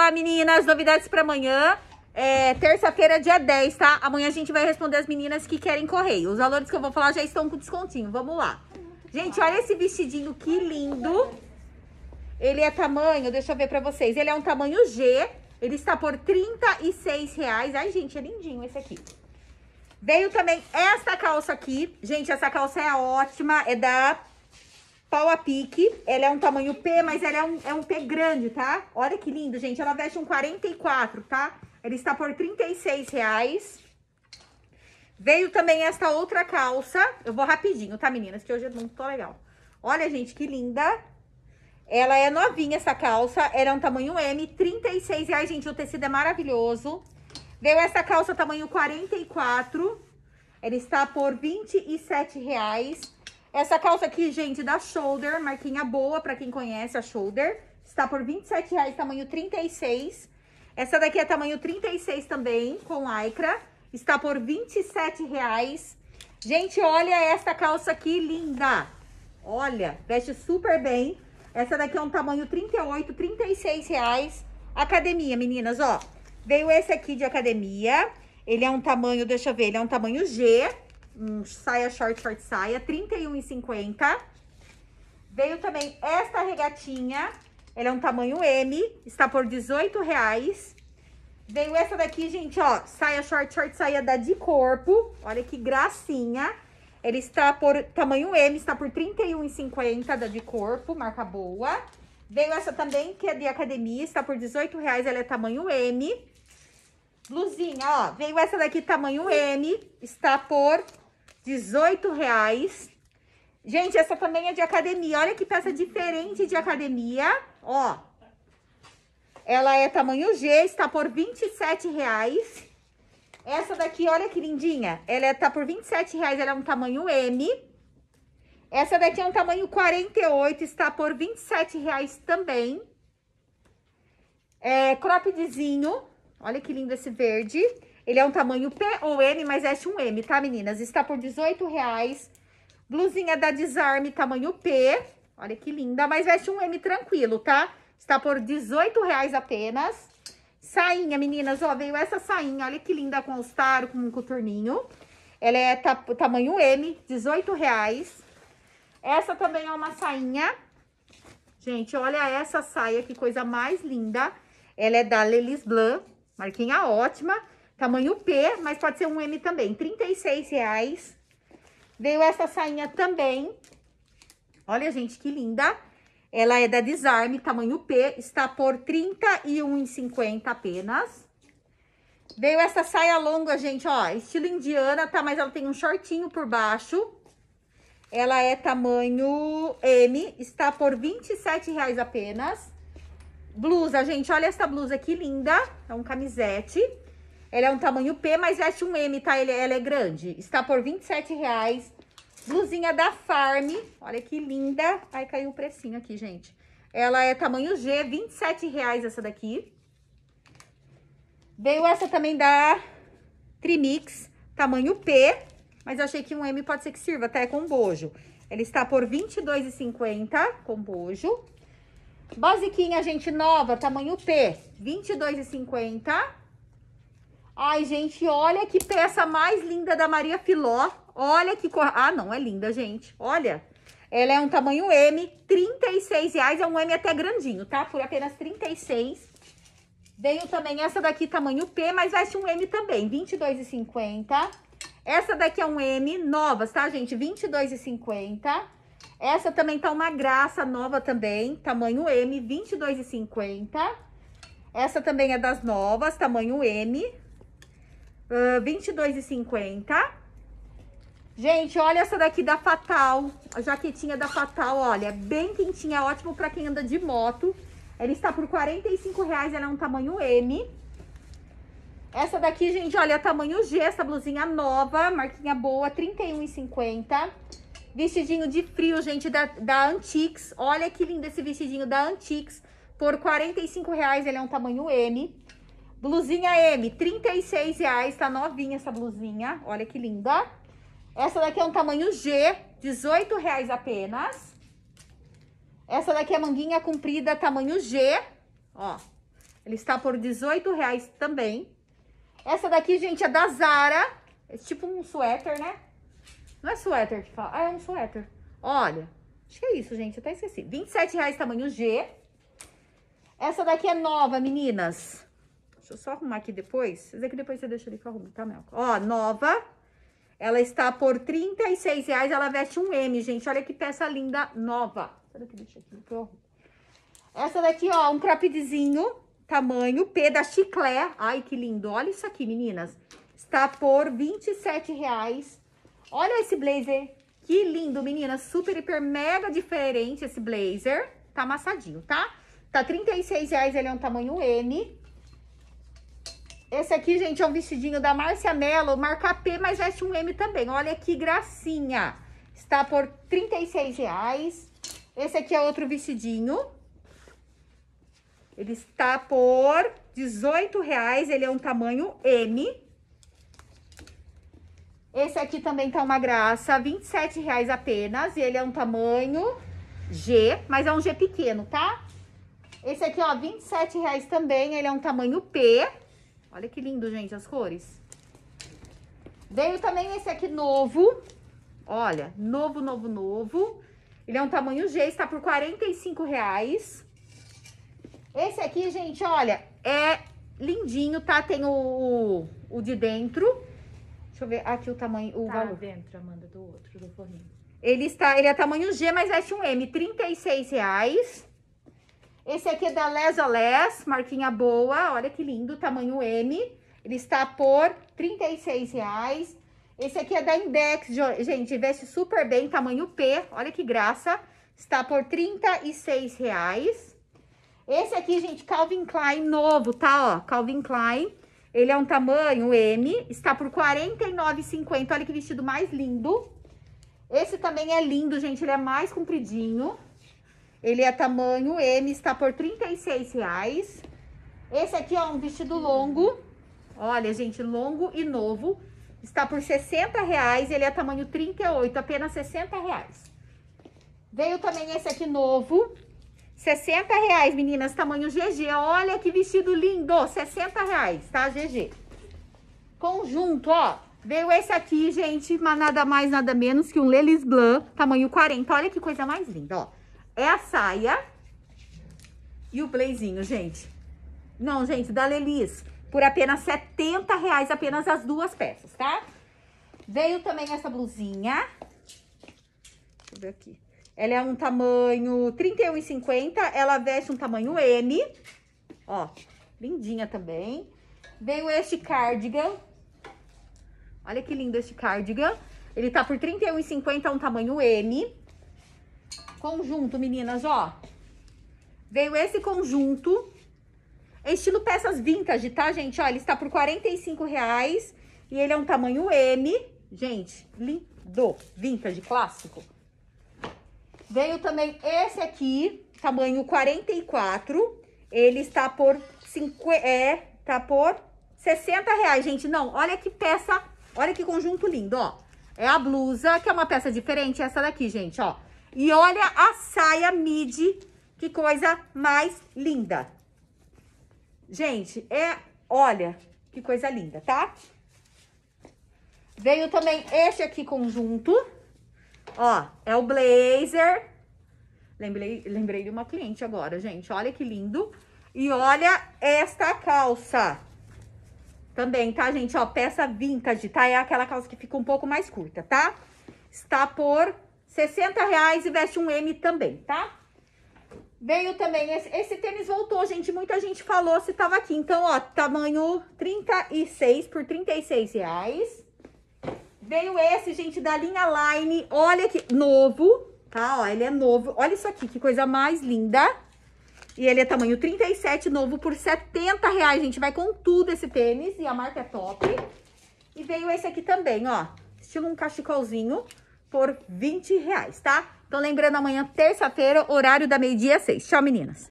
dia, meninas. Novidades pra amanhã. Terça-feira, dia 10, tá? Amanhã a gente vai responder as meninas que querem correio. Os valores que eu vou falar já estão com descontinho. Vamos lá. Gente, olha esse vestidinho, que lindo. Ele é tamanho, deixa eu ver pra vocês. Ele é um tamanho G. Ele está por R$36. Ai, gente, é lindinho esse aqui. Veio também essa calça aqui. Gente, essa calça é ótima. É da Pau a Pique. Ela é um tamanho P, mas ela é um P grande, tá? Olha que lindo, gente. Ela veste um 44, tá? Ela está por R$36. Veio também esta outra calça. Eu vou rapidinho, tá, meninas? Que hoje eu não tô legal. Olha, gente, que linda. Ela é novinha, essa calça. Ela é um tamanho M, R$36. Gente, o tecido é maravilhoso. Veio essa calça tamanho 44. Ela está por R$27. Essa calça aqui, gente, da Shoulder, marquinha boa pra quem conhece a Shoulder. Está por R$27, tamanho 36. Essa daqui é tamanho 36 também, com lycra. Está por R$27. Gente, olha essa calça aqui, linda. Olha, veste super bem. Essa daqui é um tamanho 38, R$36. Academia, meninas, ó. Veio esse aqui de academia. Ele é um tamanho, deixa eu ver, ele é um tamanho G. Saia short saia, R$31,50. Veio também esta regatinha. Ela é um tamanho M, está por R$18. Veio essa daqui, gente, ó, saia short saia da De Corpo. Olha que gracinha. Ele está por tamanho M, está por R$31,50 da De Corpo, marca boa. Veio essa também, que é de academia, está por R$18, ela é tamanho M. Blusinha, ó, veio essa daqui tamanho M, está por R$18. Gente, essa também é de academia, olha que peça diferente de academia, ó. Ela é tamanho G, está por R$27. Essa daqui, olha que lindinha. Ela tá por R$27, ela é um tamanho M. Essa daqui é um tamanho 48, está por R$27 também. Croppedzinho. Olha que lindo esse verde. Ele é um tamanho P ou M, mas veste um M, tá, meninas? Está por R$18. Blusinha da Desarme, tamanho P. Olha que linda, mas veste um M tranquilo, tá? Está por R$18 apenas. Sainha, meninas, ó, veio essa sainha, olha que linda, com all-star, com um coturninho. Ela é tamanho M, R$18. Essa também é uma sainha. Gente, olha essa saia, que coisa mais linda. Ela é da Lelis Blanc, marquinha ótima. Tamanho P, mas pode ser um M também, R$36. Veio essa sainha também. Olha, gente, que linda. Ela é da Desarme, tamanho P, está por R$31,50 apenas. Veio essa saia longa, gente, ó, estilo indiana, tá? Mas ela tem um shortinho por baixo. Ela é tamanho M, está por R$27 apenas. Blusa, gente, olha essa blusa que linda, é um camisete. Ela é um tamanho P, mas veste um M, tá? Ela é grande, está por R$27. Blusinha da Farm, olha que linda. Ai, caiu o precinho aqui, gente. Ela é tamanho G, R$27 essa daqui. Veio essa também da Trimix, tamanho P. Mas eu achei que um M pode ser que sirva, até com bojo. Ela está por R$22,50 com bojo. Basiquinha, gente, nova, tamanho P, R$22,50. Ai, gente, olha que peça mais linda da Maria Filó. Olha que cor... Ah, não, é linda, gente. Olha, ela é um tamanho M, R$36. É um M até grandinho, tá? Por apenas R$36. Veio também essa daqui, tamanho P, mas veste um M também, R$22,50. Essa daqui é um M, novas, tá, gente? R$22,50. Essa também tá uma graça, nova também, tamanho M, R$22,50. Essa também é das novas, tamanho M, R$22,50. Gente, olha essa daqui da Fatal, a jaquetinha da Fatal, olha, bem quentinha, ótimo pra quem anda de moto. Ela está por R$45, ela é um tamanho M. Essa daqui, gente, olha, tamanho G, essa blusinha nova, marquinha boa, R$31,50. Vestidinho de frio, gente, da Antiques. Olha que lindo esse vestidinho da Antiques, por R$45, ele é um tamanho M. Blusinha M, R$36, tá novinha essa blusinha, olha que linda. Essa daqui é um tamanho G, R$18 apenas. Essa daqui é manguinha comprida, tamanho G, ó. Ele está por R$18 também. Essa daqui, gente, é da Zara. É tipo um suéter, né? Não é suéter que fala. Ah, é um suéter. Olha, acho que é isso, gente. Eu até esqueci. R$27 tamanho G. Essa daqui é nova, meninas. Deixa eu só arrumar aqui depois. Essa daqui depois você deixa ali que eu arrumo, tá, Mel? Ó, nova. Ela está por R$36. Ela veste um M, gente. Olha que peça linda, nova. Essa daqui, deixa aqui que eu arrumo. Essa daqui, ó, um croppedzinho, tamanho P da Chiclé. Ai, que lindo. Olha isso aqui, meninas. Está por R$27. Olha esse blazer. Que lindo, meninas. Super, hiper, mega diferente esse blazer. Tá amassadinho, tá? Tá R$36, ele é um tamanho M. Esse aqui, gente, é um vestidinho da Márcia Mello, marca P, mas veste um M também. Olha que gracinha. Está por R$36. Esse aqui é outro vestidinho. Ele está por R$18, ele é um tamanho M. Esse aqui também tá uma graça, R$27 apenas, e ele é um tamanho G, mas é um G pequeno, tá? Esse aqui, ó, R$27 também, ele é um tamanho P. Olha que lindo, gente, as cores. Veio também esse aqui novo. Olha, novo. Ele é um tamanho G, está por R$45. Esse aqui, gente, olha, é lindinho, tá? Tem o de dentro. Deixa eu ver aqui o tamanho, o valor. Dentro, Amanda, do outro, do forrinho. Ele é tamanho G, mas veste um M, R$36. Esse aqui é da Les, marquinha boa, olha que lindo, tamanho M. Ele está por R$36. Esse aqui é da Index, gente, veste super bem, tamanho P, olha que graça. Está por R$36. Esse aqui, gente, Calvin Klein novo, tá, ó, Calvin Klein. Ele é um tamanho M, está por R$49,50, olha que vestido mais lindo. Esse também é lindo, gente, ele é mais compridinho. Ele é tamanho M, está por R$36. Esse aqui, ó, um vestido longo. Olha, gente, longo e novo. Está por R$60, ele é tamanho 38, apenas R$60. Veio também esse aqui novo. R$60, meninas, tamanho GG. Olha que vestido lindo, R$60, tá, GG. Conjunto, ó. Veio esse aqui, gente, mas nada mais, nada menos que um Lelis Blanc, tamanho 40. Olha que coisa mais linda, ó. É a saia e o blazinho, gente. Não, gente, da Lelis, por apenas R$70, apenas as duas peças, tá? Veio também essa blusinha. Deixa eu ver aqui. Ela é um tamanho 31,50, ela veste um tamanho M. Ó, lindinha também. Veio este cardigan. Olha que lindo este cardigan. Ele tá por R$31,50, um tamanho M. Conjunto, meninas, ó. Veio esse conjunto. É estilo peças vintage, tá, gente? Ó, ele está por R$45 e ele é um tamanho M. Gente, lindo. Vintage, clássico. Veio também esse aqui, tamanho 44. Ele está por R$60, gente. Não, olha que peça, olha que conjunto lindo, ó. É a blusa, que é uma peça diferente, essa daqui, gente, ó. E olha a saia midi, que coisa mais linda. Gente, olha, que coisa linda, tá? Veio também esse aqui conjunto. Ó, é o blazer. Lembrei de uma cliente agora, gente. Olha que lindo. E olha esta calça. Também, tá, gente? Ó, peça vintage, tá? É aquela calça que fica um pouco mais curta, tá? Está por R$60 e veste um M também, tá? Veio também, esse tênis voltou, gente. Muita gente falou se tava aqui. Então, ó, tamanho 36 por R$36. Veio esse, gente, da linha Line. Olha que novo, tá? Ó, ele é novo. Olha isso aqui, que coisa mais linda. E ele é tamanho 37, novo por R$70, gente. Vai com tudo esse tênis e a marca é top. E veio esse aqui também, ó. Estilo um cachecolzinho por R$20, tá? Então, lembrando, amanhã, terça-feira, horário da 12h às 6. Tchau, meninas.